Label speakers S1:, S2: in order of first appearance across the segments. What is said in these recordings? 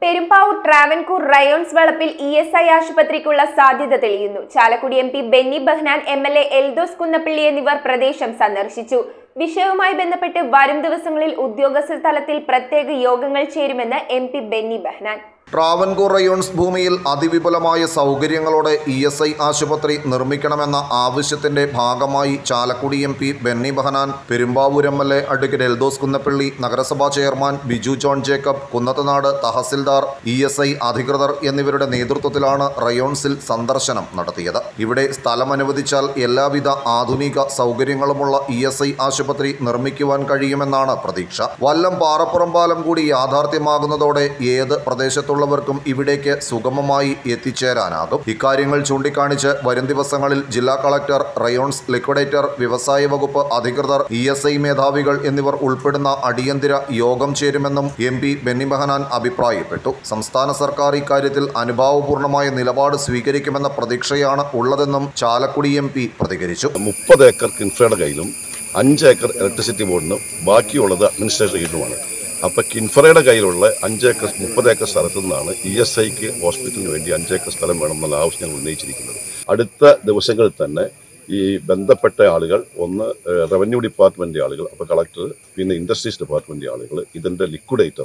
S1: Perumbavoor Travancore Rayons വളപ്പിൽ ESI ആശുപത്രിക്കുള്ള സാധ്യത തെളിയുന്നു. ചാലക്കുടി MP ബെന്നി ബെഹ്നാൻ, MLA എൽദോസ് കുന്നപ്പള്ളി എന്നിവർ പ്രദേശം സന്ദർശിച്ചു. വിഷയവുമായി ബന്ധപ്പെട്ട് വരും ദിവസങ്ങളിൽ ഉദ്യോഗസ്ഥ തലത്തിൽ പ്രത്യേക യോഗങ്ങൾ ചേരുമെന്ന് MP ബെന്നി ബെഹ്നാൻ.
S2: ട്രാവൻകൂർ റയോൺസ് ഭൂമിയിൽ അതിവിപുലമായ സൗകര്യങ്ങളോടെ ESI ആശുപത്രി നിർമ്മിക്കണമെന്ന ആവശ്യത്തിന്റെ ഭാഗമായി Chalakudy MP Benny Behanan, Perumbavoor MLA advocate Eldhose Kunnappilly, നഗരസഭാ ചെയർമാൻ ബിജു ജോൺ ജേക്കബ്, കുന്നത്തുനാട് തഹസിൽദാർ, ESI അധികൃതർ എന്നിവരുടെ നേതൃത്വത്തിലാണ് റയോൺസിൽ സന്ദർശനം നടത്തിയത്. ഇവിടെ സ്ഥലം അനുവദിച്ചാൽ എല്ലാവിധ ആധുനിക സൗകര്യങ്ങളുമുള്ള ESI ആശുപത്രി നിർമ്മിക്കുവാൻ കഴിയുമെന്നാണ് പ്രതീക്ഷ. വല്ലം പാറപ്പുറം പാലം കൂടി യാഥാർത്ഥ്യമാകുന്നതോടെ ഏത് പ്രദേശത്തുള്ള ഇവിടേക്ക് സുഗമമായി എത്തിച്ചേരാനാകും. ഇക്കാര്യങ്ങൾ ചൂണ്ടിക്കാണിച്ച് വരും ദിവസങ്ങളിൽ ജില്ലാ കളക്ടർ, റയോൺസ് ലിക്വിഡേറ്റർ, വ്യവസായ വകുപ്പ് അധികൃതർ, ESI മേധാവികൾ എന്നിവർ ഉൾപ്പെടുന്ന അടിയന്തര യോഗം ചേരുമെന്നും MP ബെന്നി ബെഹ്നാൻ അഭിപ്രായപ്പെട്ടു. സംസ്ഥാന സർക്കാർ ഇക്കാര്യത്തിൽ അനുഭാവപൂർണമായ നിലപാട് സ്വീകരിക്കുമെന്ന പ്രതീക്ഷയാണ് ഉള്ളതെന്നും ചാലക്കുടി MP പ്രതികരിച്ചു.
S3: 30 ഏക്കർ കിൻഫ്രയുടെ കയ്യിലും 5 ഏക്കർ ഇലക്ട്രിസിറ്റി ബോർഡിനും ബാക്കിയുള്ളത് അഡ്മിനിസ്ട്രേഷൻ കയ്യിലുമാണ്. അപ്പോൾ കിൻഫ്രയുടെ കയ്യിലുള്ള 5 ഏക്കർ 30 ഏക്കർ സ്ഥലത്തു നിന്നാണ് ESIക്ക് ഹോസ്പിറ്റലിന് വേണ്ടി 5 ഏക്കർ സ്ഥലം വേണമെന്നുള്ള ആവശ്യം ഞങ്ങൾ ഉന്നയിച്ചിരിക്കുന്നത്. അടുത്ത ദിവസങ്ങളിൽ തന്നെ ഈ ബന്ധപ്പെട്ട ആളുകൾ, ഒന്ന് റവന്യൂ ഡിപ്പാർട്ട്മെൻറ്റ് ആളുകൾ, അപ്പോൾ കളക്ടർ, പിന്നെ ഇൻഡസ്ട്രീസ് ഡിപ്പാർട്ട്മെൻറ്റ് ആളുകൾ, ഇതിൻ്റെ ലിക്വിഡേറ്റർ,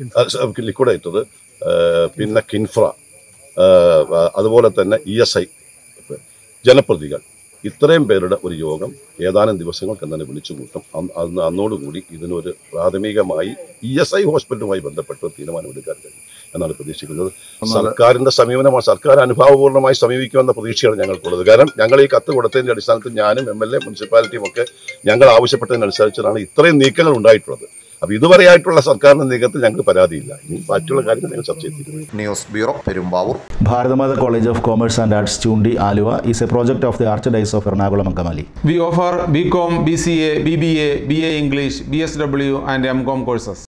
S3: പിന്നെ കിൻഫ്ര, അതുപോലെ തന്നെ ESI ജനപ്രതികൾ, ഇത്രയും പേരുടെ ഒരു യോഗം ഏതാനും ദിവസങ്ങൾക്ക് തന്നെ വിളിച്ചു കൂട്ടും. അന്നോടുകൂടി ഇതിനൊരു പ്രാഥമികമായി ESI ഹോസ്പിറ്റലുമായി ബന്ധപ്പെട്ട് ഒരു തീരുമാനമെടുക്കാൻ കഴിയും എന്നാണ് പ്രതീക്ഷിക്കുന്നത്. സർക്കാരിൻ്റെ സമീപനമാണ്, സർക്കാർ അനുഭാവപൂർണ്ണമായി സമീപിക്കുമെന്ന പ്രതീക്ഷയാണ് ഞങ്ങൾക്കുള്ളത്. കാരണം ഞങ്ങൾ ഈ കത്ത് കൊടുത്തതിൻ്റെ അടിസ്ഥാനത്തിൽ ഞാനും MLA, മുനിസിപ്പാലിറ്റിയും ഒക്കെ ഞങ്ങൾ ആവശ്യപ്പെട്ടതിനനുസരിച്ചാണ് ഇത്രയും നീക്കങ്ങൾ ഉണ്ടായിട്ടുള്ളത്. അപ്പോൾ ഇതുവരെയായിട്ടുള്ള സർക്കാരിന്റെ നീക്കത്തിൽ ഞങ്ങൾക്ക് പരാതിയില്ല. ഇനി ബാക്കിയുള്ള കാര്യങ്ങൾ ഞങ്ങൾ ചർച്ച ചെയ്തിരിക്കുന്നു.
S2: News bureau, Perumbavoor.
S4: Bharathamada College of Commerce and Arts, Chundi, Aluva is a project of the Archdiocese of Ernakulam and Kamali.
S5: We offer BCom, BCA, BBA, BA English, BSW and MCom courses.